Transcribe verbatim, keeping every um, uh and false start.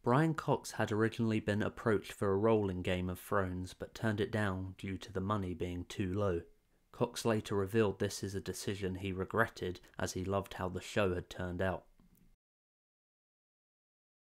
Brian Cox had originally been approached for a role in Game of Thrones, but turned it down due to the money being too low. Cox later revealed this is a decision he regretted, as he loved how the show had turned out.